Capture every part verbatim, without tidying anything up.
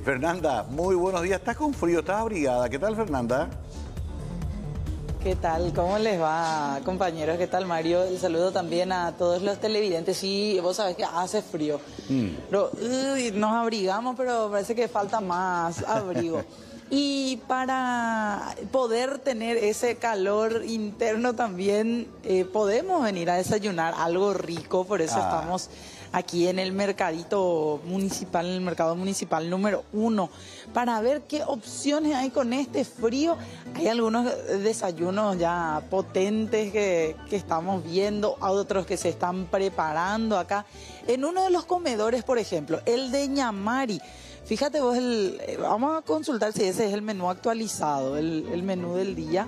Fernanda, muy buenos días. ¿Estás con frío? ¿Estás abrigada? ¿Qué tal, Fernanda? ¿Qué tal? ¿Cómo les va, compañeros? ¿Qué tal, Mario? El saludo también a todos los televidentes. Sí, vos sabés que hace frío. Mm. Pero, uy, nos abrigamos, pero parece que falta más abrigo. Y para poder tener ese calor interno también, eh, podemos venir a desayunar algo rico. Por eso ah. estamos aquí en el mercadito municipal, en el mercado municipal número uno, para ver qué opciones hay con este frío. Hay algunos desayunos ya potentes que, que estamos viendo, otros que se están preparando acá. En uno de los comedores, por ejemplo, el de Ñamari. Fíjate vos, el, vamos a consultar si ese es el menú actualizado, el, el menú del día.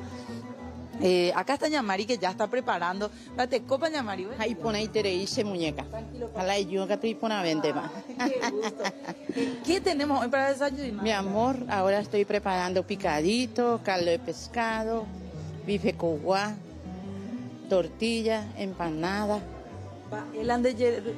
Eh, acá está Ñamari, que ya está preparando. Date copa, Ñamari. Ahí pone ahí tereíche, muñeca. A la yuca te pone a vender más. Qué gusto. ¿Qué tenemos hoy para desayunar? Mi amor, ahora estoy preparando picadito, caldo de pescado, bife coguá, tortilla, empanada. El ande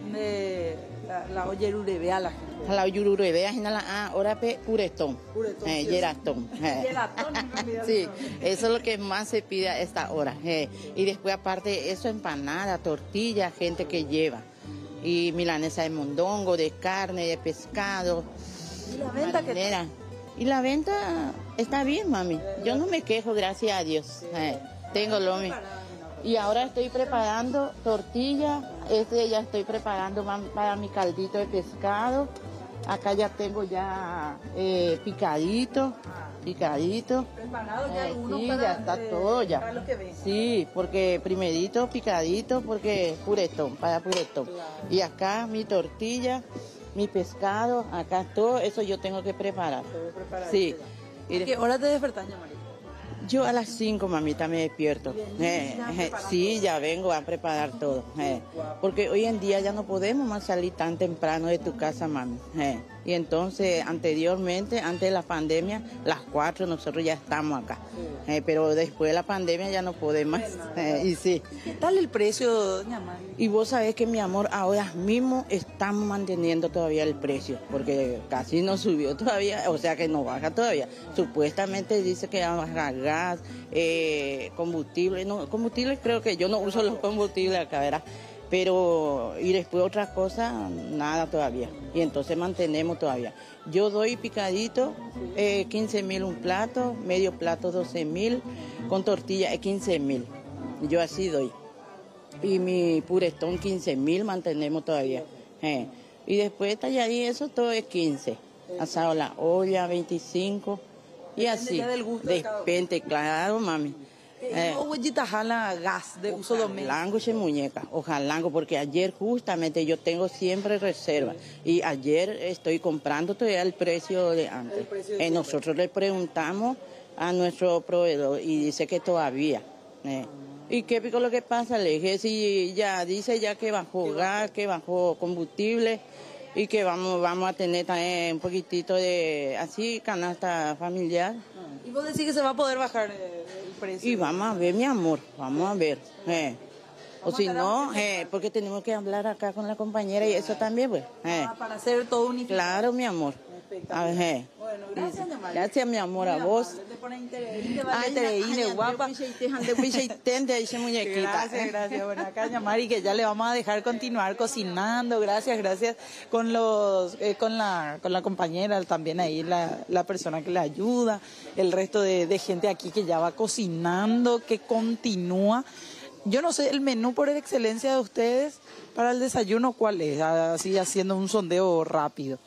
de la, la oyerurevea la gente. La oyerurevea es la ahora pe puretón. Puretón. Eh, gelatón. Gelatón. Sí, eso es lo que más se pide a esta hora. Eh. Y después aparte eso, empanada, tortilla, gente que lleva. Y milanesa de mondongo, de carne, de pescado. ¿Y la venta qué? Y la venta está bien, mami. Yo no me quejo, gracias a Dios. Eh. Tengo lo mismo. Y ahora estoy preparando tortilla, este ya estoy preparando para mi caldito de pescado. Acá ya tengo ya eh, picadito, picadito. ¿Preparado ya alguno? Sí, para, ya está eh, todo ya. Para los que ven. Sí, porque primerito picadito, porque puretón, para puretón. Claro. Y acá mi tortilla, mi pescado, acá todo eso yo tengo que preparar. Sí. ¿Y qué hora te despertas, María? Yo a las cinco, mamita, me despierto. Eh, eh, sí, ya vengo a preparar todo. Eh, porque hoy en día ya no podemos más salir tan temprano de tu casa, mami. Eh, y entonces, anteriormente, antes de la pandemia, las cuatro nosotros ya estamos acá. Eh, pero después de la pandemia ya no podemos más. Eh, y sí. ¿Qué tal el precio, doña María? Y vos sabés que, mi amor, ahora mismo estamos manteniendo todavía el precio, porque casi no subió todavía, o sea que no baja todavía. Supuestamente dice que va a bajar gas, eh, combustible, no, combustible creo que yo no uso los combustibles acá, ¿verdad? Pero, y después otras cosas, nada todavía. Y entonces mantenemos todavía. Yo doy picadito, eh, quince mil un plato, medio plato doce mil, con tortilla es quince mil. Yo así doy. Y mi puretón quince mil mantenemos todavía. Eh. Y después talladí eso todo es quince. Asado la olla, veinticinco. Y así. Depende, claro, mami. Eh, ¿Huellita jala gas de uso doméstico? Ojalango, che muñeca, ojalango, porque ayer justamente yo tengo siempre reserva y ayer estoy comprando todavía el precio de antes. Precio de eh, nosotros le preguntamos a nuestro proveedor y dice que todavía. Eh. ¿Y qué pico lo que pasa? Le dije, si ya dice ya que bajó gas, que bajó combustible y que vamos, vamos a tener también un poquitito de así canasta familiar. ¿Y vos decís que se va a poder bajar el precio? Y vamos a ver, mi amor, vamos a ver. Eh. O si no, eh, porque tenemos que hablar acá con la compañera y eso también, pues. Eh. Ah, para hacer todo unificado. Claro, mi amor. A ver, eh. Bueno, gracias, mi gracias, mi amor, a vos. Guapa. Gracias, gracias. Bueno, acá Ñamari, que ya le vamos a dejar continuar cocinando. Gracias, gracias con los, eh, con la, con la compañera también ahí, la, la persona que le ayuda, el resto de, de gente aquí que ya va cocinando, que continúa. Yo no sé, el menú por excelencia de ustedes para el desayuno, ¿cuál es? Así haciendo un sondeo rápido.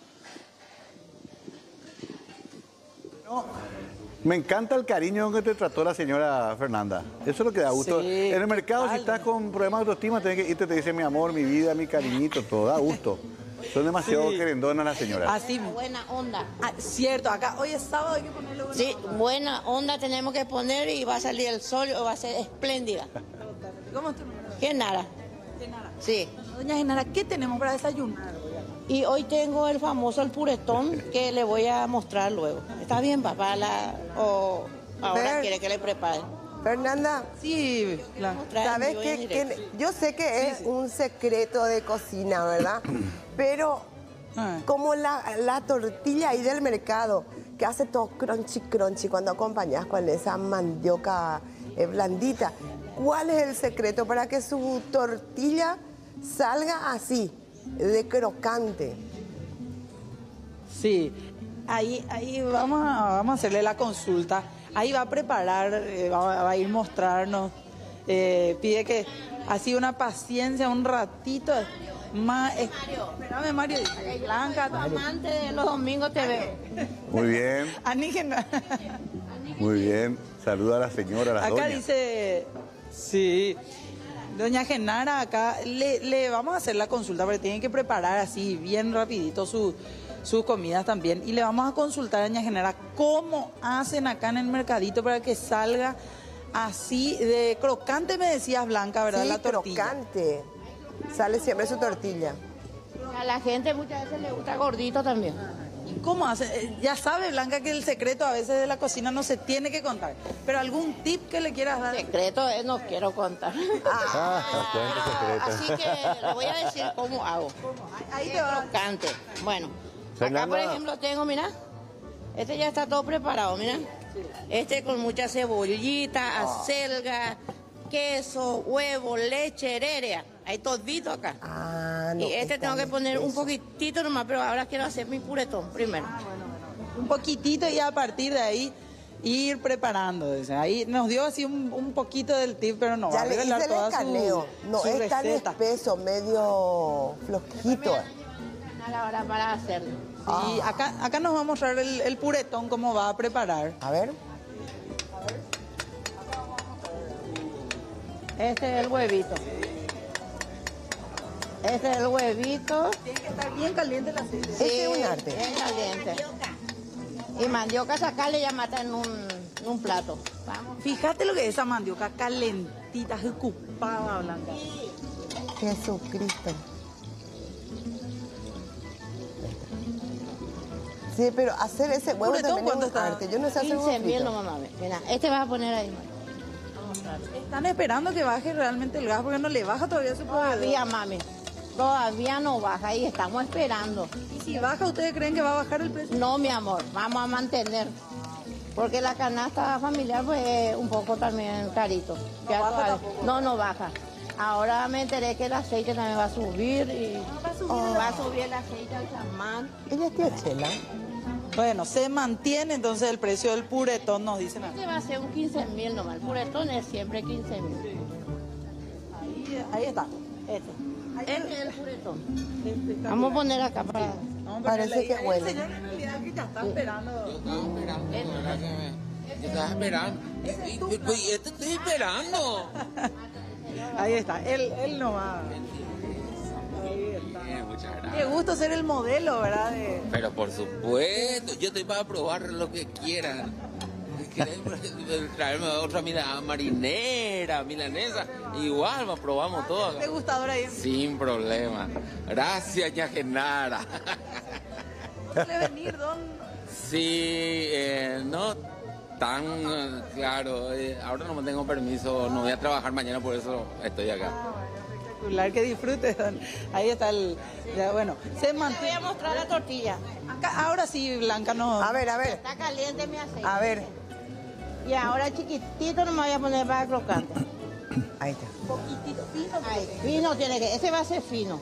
No, me encanta el cariño que te trató la señora Fernanda. Eso es lo que da gusto. Sí, en el mercado, tal, si estás con problemas de autoestima, tenés que irte, te dice mi amor, mi vida, mi cariñito, todo da gusto. Son demasiado sí. querendonas las señoras. Así. Buena onda. Ah, cierto, acá hoy es sábado, hay que ponerle buena sí, onda. buena onda tenemos que poner y va a salir el sol o va a ser espléndida. ¿Cómo es tu nombre? Genara. Genara. Sí. Doña Genara, ¿qué tenemos para desayunar? Y hoy tengo el famoso el puretón que le voy a mostrar luego. ¿Está bien, papá? La, ¿O ahora Fer, quiere que le prepare? Fernanda, sí, la, ¿sabes qué? Que yo sé que es un secreto de cocina, ¿verdad? Pero Ah. Como la, la tortilla ahí del mercado, que hace todo crunchy, crunchy cuando acompañas con esa mandioca eh, blandita. ¿Cuál es el secreto para que su tortilla salga así, de crocante? Sí, ahí, ahí vamos, a, vamos a hacerle la consulta. Ahí va a preparar, eh, va, va a ir mostrarnos. Eh, pide que así una paciencia, un ratito más. Es, espérame, Mario. Blanca, Amante de los domingos te veo. Muy bien, Anígena. muy bien. Saluda a la señora, a las Acá doñas. dice, sí, doña Genara, acá le, le vamos a hacer la consulta porque tienen que preparar así bien rapidito su, sus comidas también. Y le vamos a consultar a doña Genara cómo hacen acá en el mercadito para que salga así de crocante, me decías, Blanca, ¿verdad? Sí, La tortilla. crocante. Sale siempre su tortilla. A la gente muchas veces le gusta gordito también. ¿Y cómo hace? Eh, Ya sabe, Blanca, que el secreto a veces de la cocina no se tiene que contar. Pero algún tip que le quieras dar. Secreto eh, no quiero contar. Ah, cuenta Así secreta. que le voy a decir cómo hago. Ahí te va. Crocante. Bueno, acá Fernanda. por ejemplo tengo, mira, este ya está todo preparado, mira. Este con mucha cebollita, acelga, queso, huevo, leche, heredia. Hay todito acá. Ah, no, Y este está tengo que muy poner un espeso. poquitito nomás, pero ahora quiero hacer mi puretón primero. Un poquitito y a partir de ahí ir preparando. Dice. Ahí nos dio así un, un poquito del tip, pero no va Ya a le revelar hice el toda su, escaneo. No su es tan receta. espeso, medio flojito. A la hora para hacerlo. Sí, acá, acá nos va a mostrar el, el puretón cómo va a preparar. A ver. Este es el huevito. Este es el huevito. Tiene que estar bien caliente el aceite. Ese es un arte. Bien caliente. Y mandioca sacarle ya mata en un, en un plato. Vamos. Fíjate lo que es esa mandioca calentita, ocupada, Blanca. Jesucristo. Sí, pero hacer ese huevo ¿Puretón también es cuánto un está? arte. Yo no sé hacer huevo quince mil frito. no, mamá. Mira, este vas a poner ahí. Están esperando que baje realmente el gas porque no le baja todavía su proveedor. Todavía, mami. Todavía no baja y estamos esperando. Y si baja, ¿ustedes creen que va a bajar el precio? No, mi amor, vamos a mantener. Porque la canasta familiar pues es un poco también carito. Ya baja todavía- tampoco. no, no baja. Ahora me enteré que el aceite también va a subir y oh, va a subir el aceite al chamán. Ella es tía Chela. Bueno, se mantiene entonces el precio del puretón, nos dicen acá. Este va a ser un quince mil nomás. El puretón es siempre quince mil. Ahí, ahí está. Este. Este es el puretón. Este está Vamos a bien. poner acá para... Vamos a ponerle Parece ahí. que Hay huele. un señor en realidad que ya está esperando. Estaba esperando, ¿verdad que me- Yo estaba esperando. Y- y- Pues y este estoy esperando. Ahí está, él, él no va. Ahí está. Bien, muchas Qué gracias. gusto ser el modelo, ¿verdad? De... Pero por supuesto, yo estoy para probar lo que quieran. Si quieren traerme otra mira, marinera, milanesa, igual nos probamos todo. Degustador ahí. Sin problema. Gracias, ña Genara. Suele venir, don. Sí, eh, no tan eh, claro. eh, ahora no tengo permiso, no voy a trabajar mañana, por eso estoy acá. Espectacular, que disfrute, don. Ahí está el. Ya, bueno, se Te voy mantiene. a mostrar la tortilla. Acá, ahora sí, Blanca, no. A ver, a ver. Está caliente mi aceite. A ver. Y ahora chiquitito no me voy a poner para crocante. Ahí está. Poquitito fino. Ay, fino tiene que... Ese va a ser fino.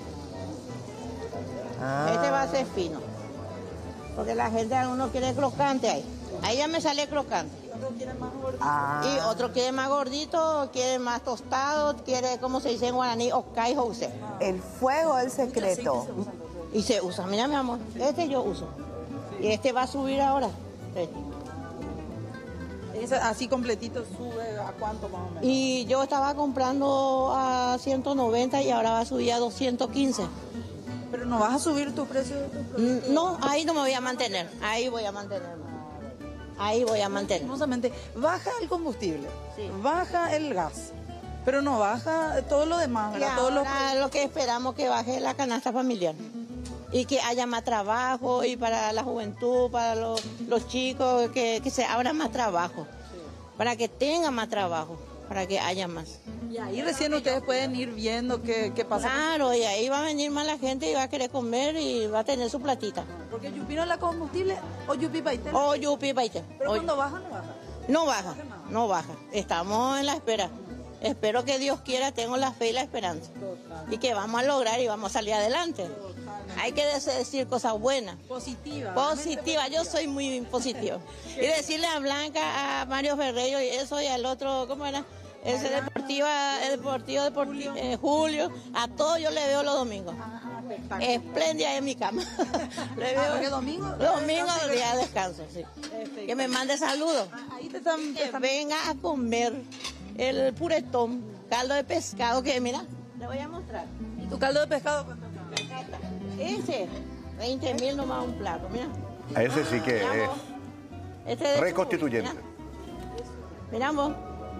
Ah. Este va a ser fino. Porque la gente, algunos quiere crocante ahí. Ahí ya me sale crocante. Ah. Y otro quiere más gordito, quiere más tostado, quiere, como se dice en guaraní, okai house. El fuego es el secreto. Y se usa, mira mi amor, este yo uso. Y este va a subir ahora. Este. Ese así completito sube a cuánto más o menos. Y yo estaba comprando a ciento noventa y ahora va a subir a doscientos quince. Pero no vas a subir tu precio de tu producto. Mm, No, ahí no me voy a mantener. Ahí voy a mantenerme. Ahí voy a mantener. Lastimosamente, baja el combustible, Sí. baja el gas, pero no baja todo lo demás, Y ¿verdad? Todos los- ahora lo que esperamos que baje la canasta familiar. Y que haya más trabajo y para la juventud, para los, los chicos, que, que se abra más trabajo. Para que tengan más trabajo, para que haya más. Y ahí recién ustedes pueden ir viendo qué, qué pasa. Claro, y ahí va a venir más la gente y va a querer comer y va a tener su platita. Porque Yupi no es la combustible o Yupi Paite. O yupi paite. Pero O- cuando baja, no baja. No baja, no baja. Estamos en la espera. Espero que Dios quiera, tengo la fe y la esperanza. Y que vamos a lograr y vamos a salir adelante. Hay que des- decir cosas buenas. Positiva. Positiva, yo soy muy positiva. Y decirle a Blanca, a Mario Ferreiro y eso y al otro, ¿cómo era? Ese deportiva, el deportivo, deportivo eh, Julio, a todos yo le veo los domingos. Espléndida en mi cama. Le veo porque domingo- domingo día de descanso, sí. Que me mande saludos. Ahí te están... te Que están- venga a comer el puretón, caldo de pescado que mira, le voy a mostrar. ¿Y tu caldo de pescado cuánto está? Ese, veinte mil nomás un plato, mira. A ese sí que Mira es vos. Este de reconstituyente. Mira. Mira vos.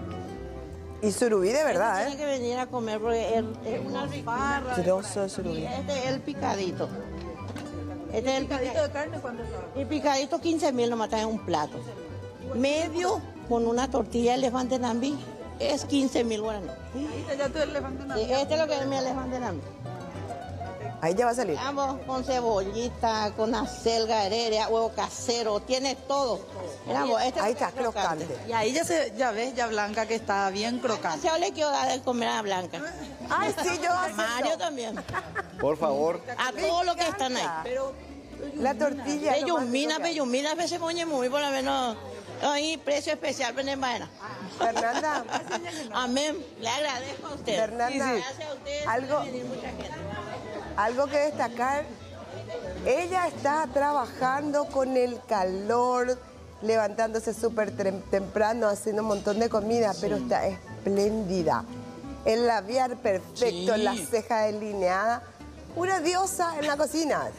Y surubí de verdad, Tiene ¿eh? que venir a comer porque es, es una riqueza. Trozo de Y surubí. este es el picadito. Este es el ¿Picadito picadito. de carne cuánto está? El picadito quince mil nomás está en un plato. Medio con una tortilla de elefante nambi es quince mil guaraní. Ahí está ya tu elefante en la Sí, mano. este es lo que es mi elefante nambi. Ahí ya va a salir. Vamos con cebollita, con acelga, heredia, huevo casero, tiene todo. Mira vos, este Ahí es está, crocante. Y ahí ya se, ya ves, ya Blanca que está bien crocante. Demasiado le quiero dar de comer a Blanca. Ay, sí, yo A acepto. Mario también. Por favor. A todos los que están ahí. Pero La tortilla. es lo más Peyumina, rico que hay. peyumina, a veces pone muy, por lo menos. Ahí, precio especial, ven vaina. Fernanda, Amén. Le agradezco a usted. Fernanda, Gracias a usted. algo- va a venir mucha gente. algo que destacar. Ella está trabajando con el calor, levantándose súper trem- temprano, haciendo un montón de comida, pero está espléndida. El labial perfecto, Sí. la ceja delineada. Una diosa en la cocina.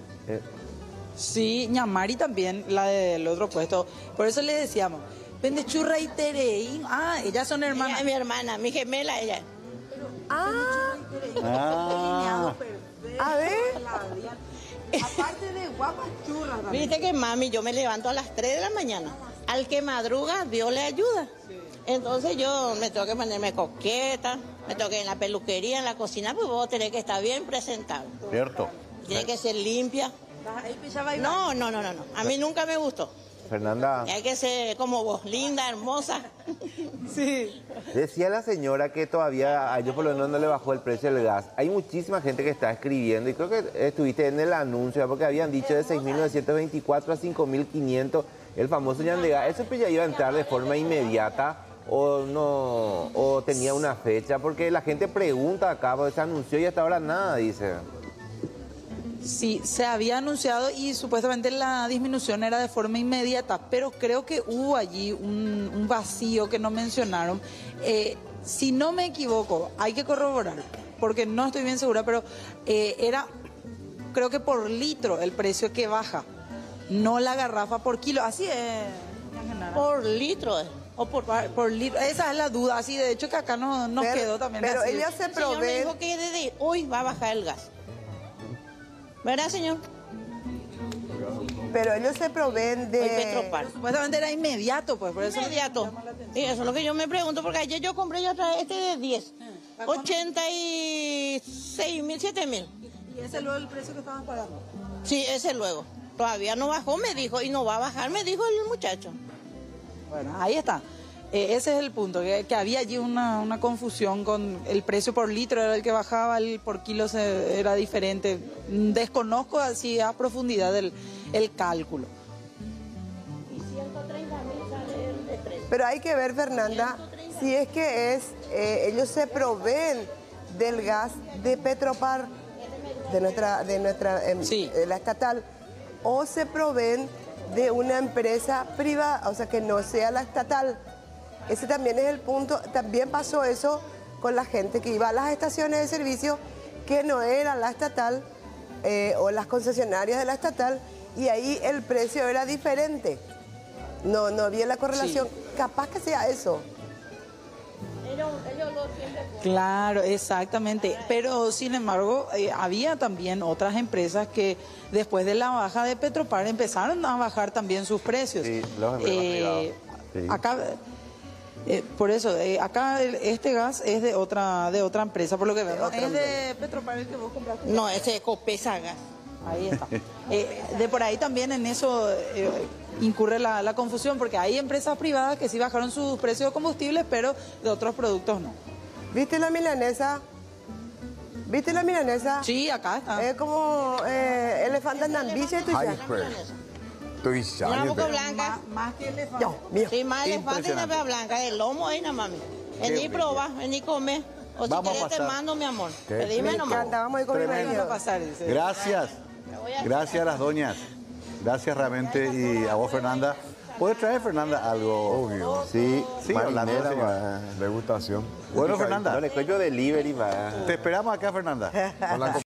sí, Ñamari también, la del otro puesto. Por eso le decíamos, vende churra y tereín. Ah, ellas son Ella hermanas. es mi hermana, mi gemela, ella. Ah, Ah, a ver. Aparte de guapas churras también. Viste que mami, yo me levanto a las tres de la mañana. Al que madruga, Dios le ayuda. Entonces yo me tengo que ponerme coqueta, me tengo que ir en la peluquería, en la cocina, pues vos tenés que estar bien presentable. cierto. Tiene que ser limpia. Ahí pillaba y No, no, no, no, no. A mí nunca me gustó. Fernanda, Hay que ser como vos, linda, hermosa. Sí. decía la señora que todavía a ellos por lo menos no le bajó el precio del gas. Hay muchísima gente que está escribiendo y creo que estuviste en el anuncio porque habían dicho de seis mil novecientos veinticuatro a cinco mil quinientos el famoso Yandega. ¿Eso pues ya iba a entrar de forma inmediata o no o tenía una fecha? Porque la gente pregunta acá, porque se anunció y hasta ahora nada, dice. Sí, se había anunciado y supuestamente la disminución era de forma inmediata, pero creo que hubo allí un, un vacío que no mencionaron. Eh, si no me equivoco, hay que corroborar, porque no estoy bien segura, pero eh, era, creo que por litro el precio que baja, no la garrafa por kilo. Así es, doña Genara. Por litro. eh. O por, por litro, esa es la duda, así de hecho que acá no, nos Pero- quedó también. pero así. ella se El señor me provee. dijo que desde hoy va a bajar el gas. ¿Verdad, señor? Pero ellos se proveen Hoy de. Petropar. Supuestamente era inmediato, pues, por eso. Inmediato. Sí, eso es lo que yo me pregunto, porque ayer yo compré yo traje este de diez. ochenta y seis mil, siete mil. Y ese es luego el precio que estaban pagando. Sí, ese luego. Todavía no bajó, me dijo, y no va a bajar, me dijo el muchacho. Bueno, ahí está. Eh, ese es el punto, que, que había allí una, una confusión con el precio por litro, era el que bajaba, el por kilo se- era diferente. Desconozco así a profundidad el, el cálculo. Y ciento treinta mil sale el de tres. Pero hay que ver, Fernanda, si es que es, eh, ellos se proveen del gas de Petropar, de nuestra, de nuestra, em, Sí. de la estatal, o se proveen de una empresa privada, o sea, que no sea la estatal. Ese también es el punto. También pasó eso con la gente que iba a las estaciones de servicio que no era la estatal eh, o las concesionarias de la estatal, y ahí el precio era diferente. No, no había la correlación. Capaz que sea eso. Ellos, ellos lo siempre. Claro, exactamente. Pero sin embargo, eh, había también otras empresas que después de la baja de Petropar empezaron a bajar también sus precios. Sí, los empresas privadas. Sí. Acá Eh, por eso, eh, acá el- este gas es de otra de otra empresa, por lo que veo. otra Es de Petropar el que vos compraste. No, ese es Copesa Gas. Ahí está. Eh, de por ahí también en eso eh, incurre la, la confusión, porque hay empresas privadas que sí bajaron sus precios de combustibles, pero de otros productos no. ¿Viste la milanesa? ¿Viste la milanesa? Sí, acá está. Es como eh, elefante en ambicia tuya. Hyper. Estoy Una ya. boca blanca. Más que elefante. Dios mío. Sí, más elefante y una Impresionante. pea blanca. El lomo ahí nada, mami. Vení, proba, vení, come. O si Vamos a querés te pasar. mando, mi amor. ¿Qué? Pedime Me nomás. encanta, vamos a ir con mi Tremendo. Vamos a marido. pasar, dice. Gracias. Gracias a las doñas. Gracias realmente. Y a vos, Fernanda. ¿Puedes traer, Fernanda, algo? Obvio. Sí, Sí, hablando, marinera, señor. va. Degustación. Bueno, Fernanda, No le cuello delivery, va. te esperamos acá, Fernanda. Con la